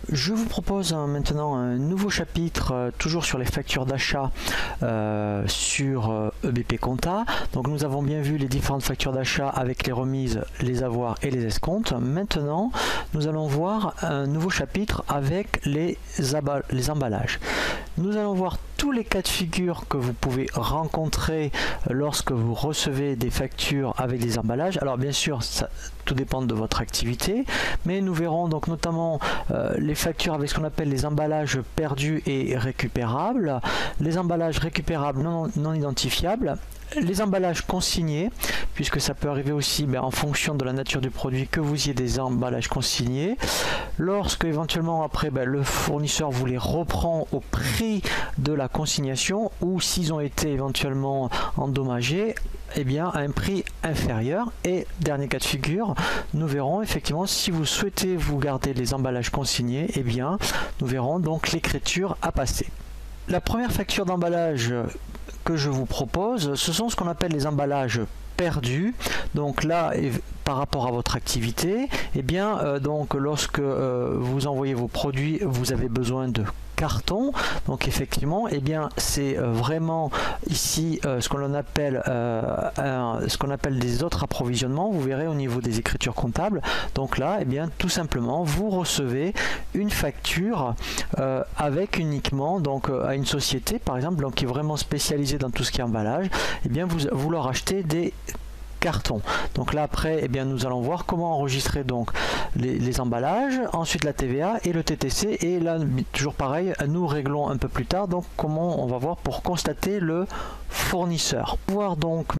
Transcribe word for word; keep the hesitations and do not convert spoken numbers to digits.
Je vous propose hein, maintenant un nouveau chapitre, euh, toujours sur les factures d'achat euh, sur euh, E B P Compta. Donc nous avons bien vu les différentes factures d'achat avec les remises, les avoirs et les escomptes. Maintenant, nous allons voir un nouveau chapitre avec les, les emballages. Nous allons voir tous les cas de figure que vous pouvez rencontrer lorsque vous recevez des factures avec des emballages. Alors bien sûr, ça, tout dépend de votre activité, mais nous verrons donc notamment euh, les factures avec ce qu'on appelle les emballages perdus et récupérables, les emballages récupérables non, non identifiables, les emballages consignés, puisque ça peut arriver aussi ben, en fonction de la nature du produit que vous ayez des emballages consignés. Lorsque éventuellement après ben, le fournisseur vous les reprend au prix de la consignation, ou s'ils ont été éventuellement endommagés, eh bien à un prix inférieur. Et dernier cas de figure, nous verrons effectivement si vous souhaitez vous garder les emballages consignés, eh bien nous verrons donc l'écriture à passer. La première facture d'emballage que je vous propose, ce sont ce qu'on appelle les emballages perdus. Donc là, par rapport à votre activité, eh bien euh, donc lorsque euh, vous envoyez vos produits, vous avez besoin de carton. Donc effectivement, eh bien c'est euh, vraiment ici euh, ce qu'on appelle euh, un, ce qu'on appelle des autres approvisionnements. Vous verrez au niveau des écritures comptables. Donc là, eh bien tout simplement, vous recevez une facture euh, avec uniquement donc euh, à une société par exemple, donc qui est vraiment spécialisée dans tout ce qui est emballage. Eh bien vous vous leur achetez des carton. Donc là après, eh bien, nous allons voir comment enregistrer donc les, les emballages, ensuite la T V A et le T T C. Et là, toujours pareil, nous réglons un peu plus tard donc comment on va voir pour constater le fournisseur. Voir donc